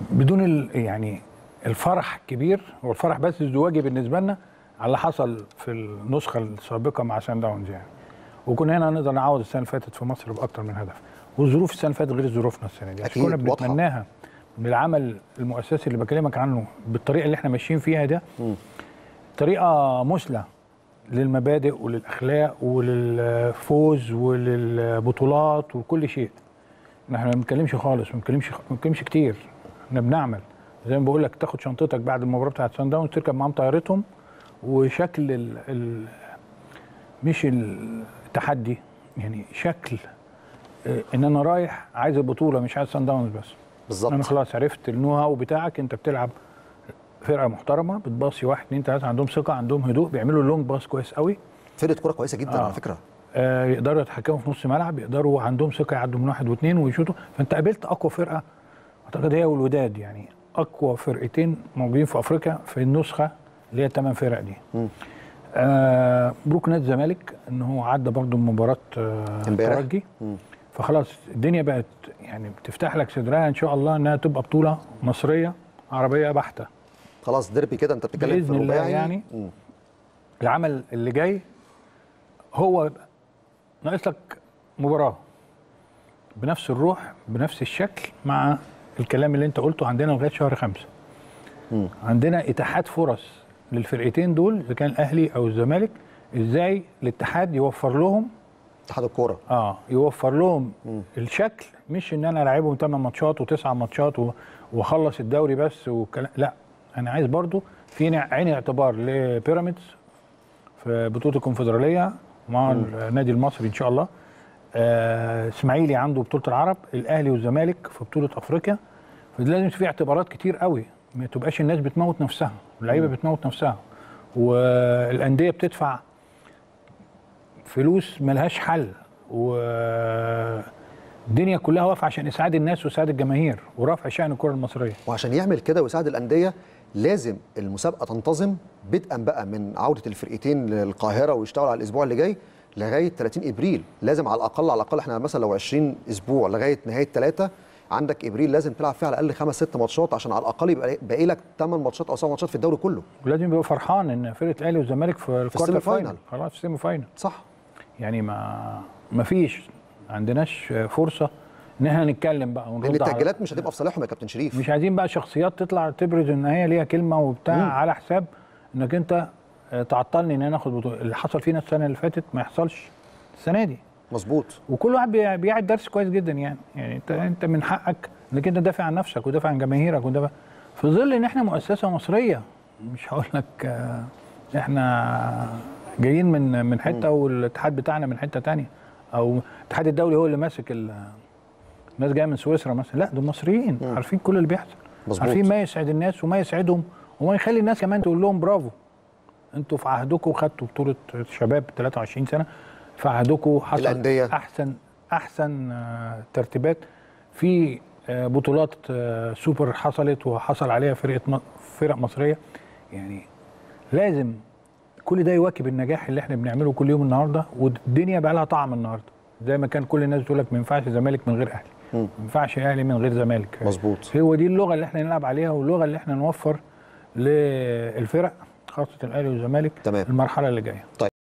بدون يعني الفرح كبير، هو الفرح بس ازدواجي بالنسبه لنا على اللي حصل في النسخه السابقه مع سان داونز يعني. وكنا هنا نقدر نعوض السنه اللي فاتت في مصر باكتر من هدف، والظروف السنه اللي فاتت غير ظروفنا السنه دي، عشان كنا بنتمناها بالعمل المؤسسي اللي بكلمك عنه بالطريقه اللي احنا ماشيين فيها ده. طريقه مثلى للمبادئ وللاخلاق وللفوز وللبطولات وكل شيء. احنا ما بنتكلمش خالص، ما بنتكلمش كتير، احنا بنعمل. زي ما بقول لك، تاخد شنطتك بعد المباراه بتاعت سان داونز تركب معاهم طيارتهم، وشكل مش التحدي يعني، شكل ان انا رايح عايز البطوله مش عايز سان داونز بس. بالظبط. انا خلاص عرفت النو هاو بتاعك، انت بتلعب فرقه محترمه بتباصي 1 2 3، عندهم ثقه، عندهم هدوء، بيعملوا اللونج باص كويس قوي، فرقه كوره كويسه جدا على فكره. يقدروا يتحكموا في نص ملعب، يقدروا عندهم ثقه يعدوا من 1 و2 ويشوطوا. فانت قابلت اقوى فرقه اعتقد هي والوداد، يعني اقوى فرقتين موجودين في افريقيا في النسخه اللي هي ال8 فرق دي. مبروك نادي الزمالك ان هو عدى برضه مباراه الترجي. فخلاص الدنيا بقت يعني بتفتح لك صدرها ان شاء الله انها تبقى بطوله مصريه عربيه بحته. خلاص ديربي كده، انت بتتكلم في رباعي يعني. العمل اللي جاي هو ناقص لك مباراه بنفس الروح بنفس الشكل، مع الكلام اللي انت قلته. عندنا لغايه شهر 5 عندنا اتاحات فرص للفرقتين دول، اذا كان الاهلي او الزمالك، ازاي الاتحاد يوفر لهم، اتحاد الكوره يوفر لهم الشكل، مش ان انا العبهم 8 ماتشات و9 ماتشات واخلص الدوري بس والكلام. لا، انا عايز برضو في عين اعتبار لبيراميدز في بطوله الكونفدراليه مع النادي المصري ان شاء الله. اسماعيلي عنده بطوله العرب، الاهلي والزمالك في بطوله افريقيا. فلازم في اعتبارات كتير قوي، ما تبقاش الناس بتموت نفسها، اللعيبه بتموت نفسها، والانديه بتدفع فلوس ملهاش حل، والدنيا كلها واقفه عشان اسعاد الناس واسعاد الجماهير ورفع شأن الكره المصريه. وعشان يعمل كده ويساعد الانديه لازم المسابقه تنتظم، بدءا بقى من عوده الفرقتين للقاهره ويشتغلوا على الاسبوع اللي جاي لغايه 30 ابريل. لازم على الاقل احنا مثلا لو 20 اسبوع لغايه نهايه 3، عندك ابريل لازم تلعب فيها على الاقل 5 6 ماتشات، عشان على الاقل يبقى باقي لك 8 ماتشات او 7 ماتشات في الدوري كله. ولازم يبقى فرحان ان فرقه الاهلي والزمالك في الكوارتر فاينل، خلاص في السيمي فاينل. صح. يعني ما فيش عندناش فرصه ان احنا نتكلم بقى لان التاجيلات مش هتبقى في صالحهم يا كابتن شريف. مش عايزين بقى شخصيات تطلع تبرز ان هي ليها كلمه وبتاع على حساب انك انت تعطلني ان انا اخد بطوله. اللي حصل فينا السنه اللي فاتت ما يحصلش السنه دي. مظبوط. وكل واحد بيعد درس كويس جدا يعني انت من حقك انك انت تدافع عن نفسك ودافع عن جماهيرك ودافع في ظل ان احنا مؤسسه مصريه. مش هقول لك احنا جايين من حته والاتحاد بتاعنا من حته ثانيه، او الاتحاد الدولي هو اللي ماسك الناس جايه من سويسرا مثلا. لا، دول مصريين عارفين كل اللي بيحصل. مظبوط. عارفين ما يسعد الناس وما يسعدهم وما يخلي الناس كمان تقول لهم برافو، انتوا في عهدكم خدتوا بطوله شباب 23 سنه، في عهدكم حصل الأندية. احسن ترتيبات في بطولات سوبر حصلت وحصل عليها فرق مصريه. يعني لازم كل ده يواكب النجاح اللي احنا بنعمله كل يوم النهارده، والدنيا بقى لها طعم النهارده. زي ما كان كل الناس تقول لك ما ينفعش زمالك من غير اهلي، ما ينفعش اهلي من غير زمالك. مظبوط. هو دي اللغه اللي احنا نلعب عليها، واللغه اللي احنا نوفر للفرق خاصه الاهلي والزمالك المرحله اللي جايه. طيب.